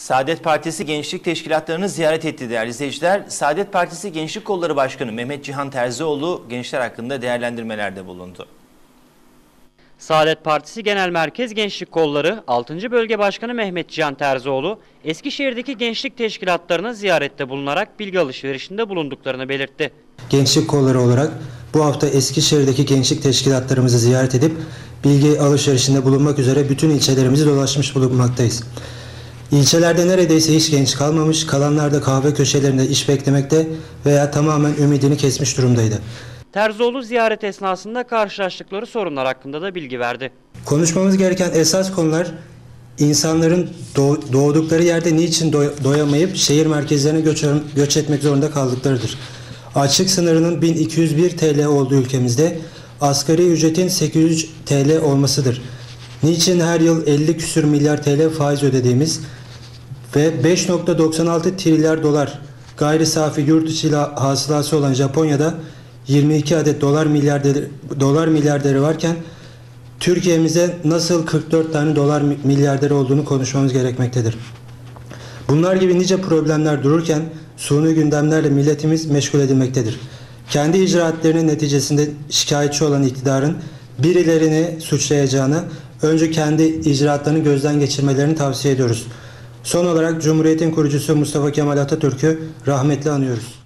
Saadet Partisi Gençlik Teşkilatlarını ziyaret etti değerli izleyiciler. Saadet Partisi Gençlik Kolları Başkanı Mehmet Cihan Terzioğlu gençler hakkında değerlendirmelerde bulundu. Saadet Partisi Genel Merkez Gençlik Kolları 6. Bölge Başkanı Mehmet Cihan Terzioğlu, Eskişehir'deki gençlik teşkilatlarına ziyarette bulunarak bilgi alışverişinde bulunduklarını belirtti. Gençlik kolları olarak bu hafta Eskişehir'deki gençlik teşkilatlarımızı ziyaret edip bilgi alışverişinde bulunmak üzere bütün ilçelerimizi dolaşmış bulunmaktayız. İlçelerde neredeyse hiç genç kalmamış, kalanlar da kahve köşelerinde iş beklemekte veya tamamen ümidini kesmiş durumdaydı. Terzioğlu ziyaret esnasında karşılaştıkları sorunlar hakkında da bilgi verdi. Konuşmamız gereken esas konular insanların doğdukları yerde niçin doyamayıp şehir merkezlerine göç etmek zorunda kaldıklarıdır. Açlık sınırının 1201 TL olduğu ülkemizde asgari ücretin 800 TL olmasıdır. Niçin her yıl 50 küsür milyar TL faiz ödediğimiz ve 5,96 trilyar dolar gayri safi yurt içi hasılası olan Japonya'da 22 adet dolar milyarderi varken Türkiye'mize nasıl 44 tane dolar milyarderi olduğunu konuşmamız gerekmektedir. Bunlar gibi nice problemler dururken suni gündemlerle milletimiz meşgul edilmektedir. Kendi icraatlerinin neticesinde şikayetçi olan iktidarın birilerini suçlayacağını önce kendi icraatlarını gözden geçirmelerini tavsiye ediyoruz. Son olarak Cumhuriyet'in kurucusu Mustafa Kemal Atatürk'ü rahmetle anıyoruz.